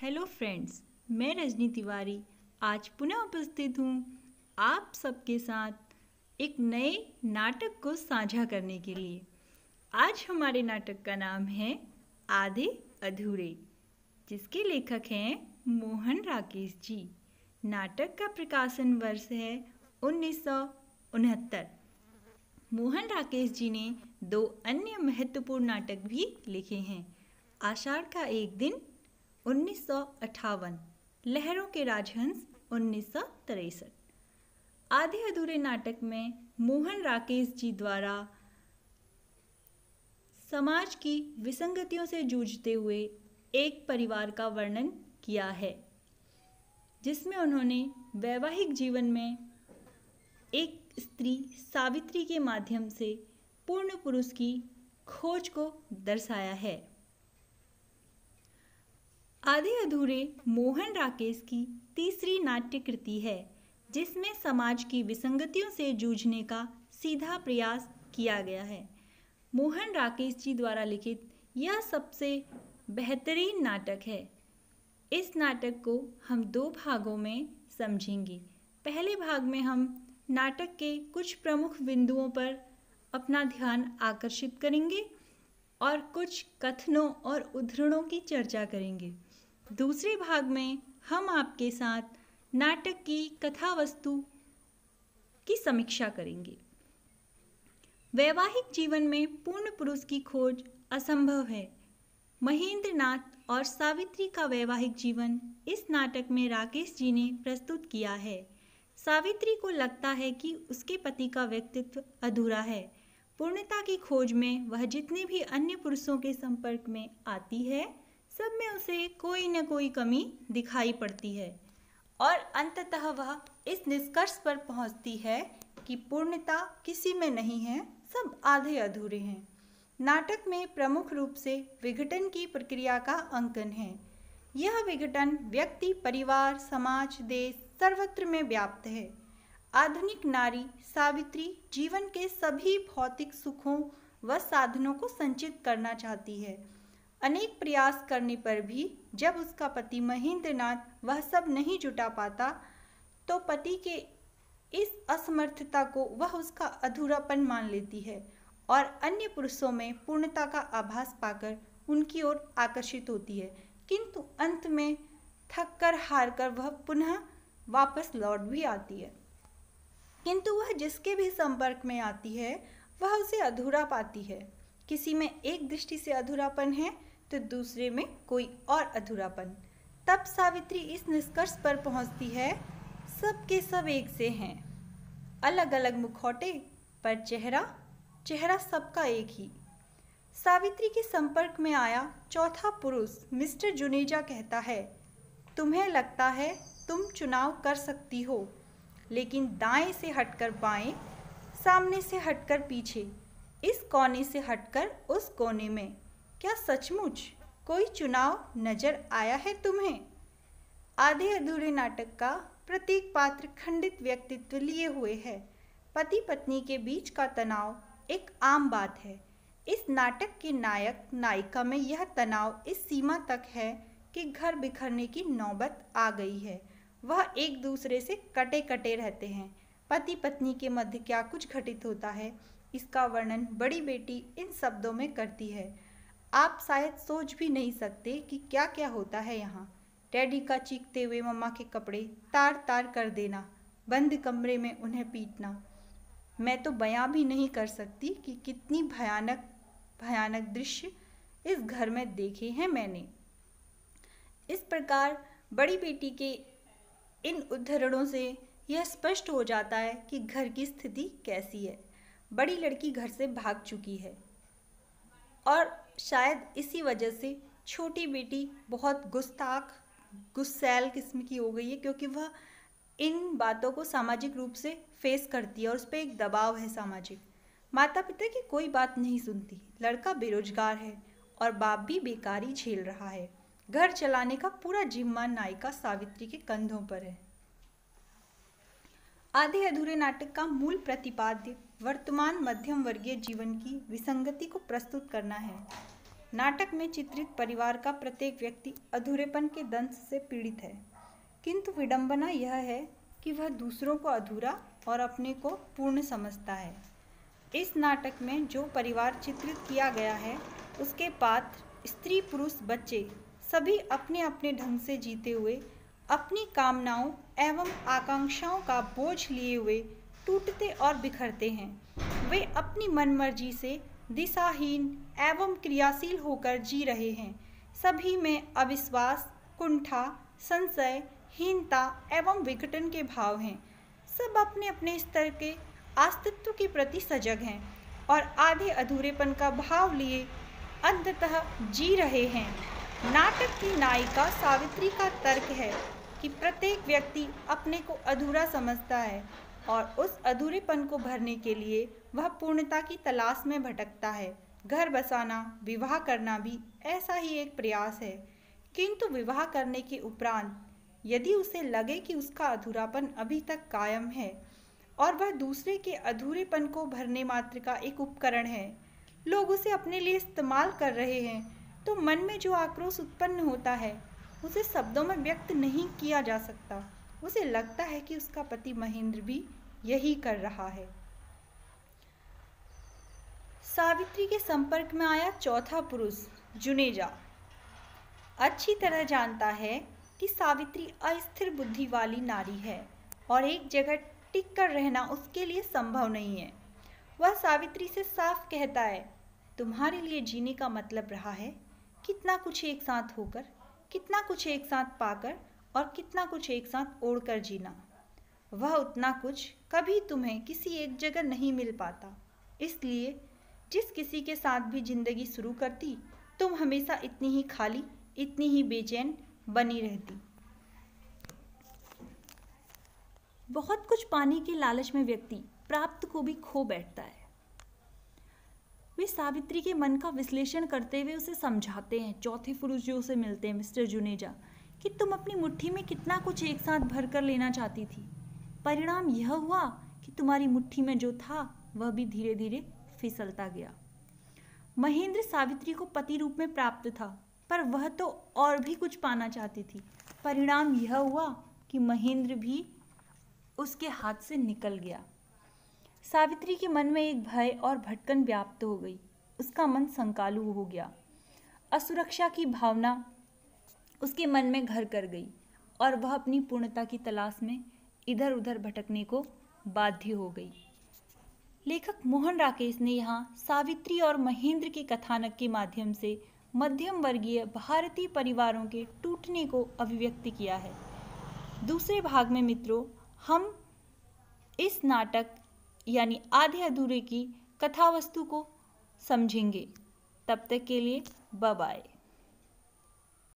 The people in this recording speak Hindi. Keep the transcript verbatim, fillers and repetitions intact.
हेलो फ्रेंड्स, मैं रजनी तिवारी आज पुनः उपस्थित हूँ आप सबके साथ एक नए नाटक को साझा करने के लिए। आज हमारे नाटक का नाम है आधे अधूरे, जिसके लेखक हैं मोहन राकेश जी। नाटक का प्रकाशन वर्ष है उन्नीस सौ उनहत्तर। मोहन राकेश जी ने दो अन्य महत्वपूर्ण नाटक भी लिखे हैं। आषाढ़ का एक दिन उन्नीस सौ अट्ठावन, लहरों के राजहंस उन्नीस सौ तिरसठ। आधे अधूरे नाटक में मोहन राकेश जी द्वारा समाज की विसंगतियों से जूझते हुए एक परिवार का वर्णन किया है, जिसमें उन्होंने वैवाहिक जीवन में एक स्त्री सावित्री के माध्यम से पूर्ण पुरुष की खोज को दर्शाया है। आधे अधूरे मोहन राकेश की तीसरी नाट्य कृति है, जिसमें समाज की विसंगतियों से जूझने का सीधा प्रयास किया गया है। मोहन राकेश जी द्वारा लिखित यह सबसे बेहतरीन नाटक है। इस नाटक को हम दो भागों में समझेंगे। पहले भाग में हम नाटक के कुछ प्रमुख बिंदुओं पर अपना ध्यान आकर्षित करेंगे और कुछ कथनों और उद्धरणों की चर्चा करेंगे। दूसरे भाग में हम आपके साथ नाटक की कथा वस्तु की समीक्षा करेंगे। वैवाहिक जीवन में पूर्ण पुरुष की खोज असंभव है। महेंद्र नाथ और सावित्री का वैवाहिक जीवन इस नाटक में राकेश जी ने प्रस्तुत किया है। सावित्री को लगता है कि उसके पति का व्यक्तित्व अधूरा है। पूर्णता की खोज में वह जितने भी अन्य पुरुषों के संपर्क में आती है, सब में उसे कोई न कोई कमी दिखाई पड़ती है और अंततः वह इस निष्कर्ष पर पहुंचती है कि पूर्णता किसी में नहीं है, सब आधे अधूरे हैं। नाटक में प्रमुख रूप से विघटन की प्रक्रिया का अंकन है। यह विघटन व्यक्ति, परिवार, समाज, देश सर्वत्र में व्याप्त है। आधुनिक नारी सावित्री जीवन के सभी भौतिक सुखों व साधनों को संचित करना चाहती है। अनेक प्रयास करने पर भी जब उसका पति महेंद्र नाथ वह सब नहीं जुटा पाता, तो पति के इस असमर्थता को वह उसका अधूरापन मान लेती है और अन्य पुरुषों में पूर्णता का आभास पाकर उनकी ओर आकर्षित होती है। किंतु अंत में थक कर हार कर वह पुनः वापस लौट भी आती है। किंतु वह जिसके भी संपर्क में आती है, वह उसे अधूरा पाती है। किसी में एक दृष्टि से अधूरापन है तो दूसरे में कोई और अधूरापन। तब सावित्री इस निष्कर्ष पर पहुंचती है, सब के सब एक से हैं, अलग अलग मुखौटे पर चेहरा चेहरा सबका एक ही। सावित्री के संपर्क में आया चौथा पुरुष मिस्टर जुनेजा कहता है, तुम्हें लगता है तुम चुनाव कर सकती हो, लेकिन दाएं से हटकर बाएं, सामने से हटकर पीछे, इस कोने से हटकर उस कोने में, क्या सचमुच कोई चुनाव नजर आया है तुम्हें? आधे अधूरे नाटक का प्रत्येक पात्र खंडित व्यक्तित्व लिए हुए है। पति पत्नी के बीच का तनाव एक आम बात है। इस नाटक के नायक नायिका में यह तनाव इस सीमा तक है कि घर बिखरने की नौबत आ गई है। वह एक दूसरे से कटे कटे रहते हैं। पति पत्नी के मध्य क्या कुछ घटित होता है, इसका वर्णन बड़ी बेटी इन शब्दों में करती है। आप शायद सोच भी नहीं सकते कि क्या क्या होता है यहाँ। डैडी का चीखते हुए मम्मा के कपड़े तार तार कर देना, बंद कमरे में उन्हें पीटना। मैं तो बयां भी नहीं कर सकती कि कितनी भयानक भयानक दृश्य इस घर में देखे हैं मैंने। इस प्रकार बड़ी बेटी के इन उद्धरणों से यह स्पष्ट हो जाता है कि घर की स्थिति कैसी है। बड़ी लड़की घर से भाग चुकी है और शायद इसी वजह से छोटी बेटी बहुत गुस्ताख गुस्सैल किस्म की हो गई है, क्योंकि वह इन बातों को सामाजिक रूप से फेस करती है और उस पर एक दबाव है सामाजिक। माता पिता की कोई बात नहीं सुनती। लड़का बेरोजगार है और बाप भी बेकारी झेल रहा है। घर चलाने का पूरा जिम्मा नायिका सावित्री के कंधों पर है। आधे अधूरे नाटक का मूल प्रतिपाद्य वर्तमान मध्यम वर्गीय जीवन की विसंगति को प्रस्तुत करना है। नाटक में चित्रित परिवार का प्रत्येक व्यक्ति अधूरेपन के दंश से पीड़ित है, किंतु विडंबना यह है कि वह दूसरों को अधूरा और अपने को पूर्ण समझता है। इस नाटक में जो परिवार चित्रित किया गया है उसके पात्र स्त्री, पुरुष, बच्चे सभी अपने अपने ढंग से जीते हुए अपनी कामनाओं एवं आकांक्षाओं का बोझ लिए हुए टूटते और बिखरते हैं। वे अपनी मनमर्जी से दिशाहीन एवं क्रियाशील होकर जी रहे हैं। सभी में अविश्वास, कुंठा, संशय, हीनता एवं विघटन के भाव हैं। सब अपने अपने स्तर के अस्तित्व के प्रति सजग हैं और आधे अधूरेपन का भाव लिए अंततः जी रहे हैं। नाटक की नायिका सावित्री का तर्क है कि प्रत्येक व्यक्ति अपने को अधूरा समझता है और उस अधूरेपन को भरने के लिए वह पूर्णता की तलाश में भटकता है। घर बसाना, विवाह करना भी ऐसा ही एक प्रयास है, किंतु विवाह करने के उपरांत यदि उसे लगे कि उसका अधूरापन अभी तक कायम है और वह दूसरे के अधूरेपन को भरने मात्र का एक उपकरण है, लोग उसे अपने लिए इस्तेमाल कर रहे हैं, तो मन में जो आक्रोश उत्पन्न होता है उसे शब्दों में व्यक्त नहीं किया जा सकता। उसे लगता है कि उसका पति महेंद्र भी यही कर रहा है। सावित्री के संपर्क में आया चौथा पुरुष जुनेजा अच्छी तरह जानता है कि सावित्री अस्थिर बुद्धि वाली नारी है और एक जगह टिक कर रहना उसके लिए संभव नहीं है। वह सावित्री से साफ कहता है, तुम्हारे लिए जीने का मतलब रहा है कितना कुछ एक साथ होकर, कितना कुछ एक साथ पाकर और कितना कुछ एक साथ ओढ़कर जीना। वह उतना कुछ कभी तुम्हें किसी एक जगह नहीं मिल पाता। इसलिए जिस किसी के साथ भी जिंदगी शुरू करती, तुम हमेशा इतनी ही खाली, इतनी ही बेचैन बनी रहती। बहुत कुछ पाने के लालच में व्यक्ति प्राप्त को भी खो बैठता है। वे सावित्री के मन का विश्लेषण करते हुए उसे समझाते हैं, चौथे पुरुष जो उसे मिलते हैं मिस्टर जुनेजा, कि तुम अपनी मुट्ठी में कितना कुछ एक साथ भर कर लेना चाहती थी। परिणाम यह हुआ कि तुम्हारी मुट्ठी में जो था वह भी धीरे धीरे फिसलता गया। महेंद्र सावित्री को पति रूप में प्राप्त था, पर वह तो और भी कुछ पाना चाहती थी। परिणाम यह हुआ कि महेंद्र भी उसके हाथ से निकल गया। सावित्री के मन में एक भय और भटकन व्याप्त हो गई। उसका मन संकालु हो गया। असुरक्षा की भावना उसके मन में घर कर गई और वह अपनी पूर्णता की तलाश में इधर उधर भटकने को बाध्य हो गई। लेखक मोहन राकेश ने यहाँ सावित्री और महेंद्र के कथानक के माध्यम से मध्यम वर्गीय भारतीय परिवारों के टूटने को अभिव्यक्त किया है। दूसरे भाग में मित्रों हम इस नाटक यानी आधे अधूरे की कथा वस्तु को समझेंगे। तब तक के लिए बाय बाय।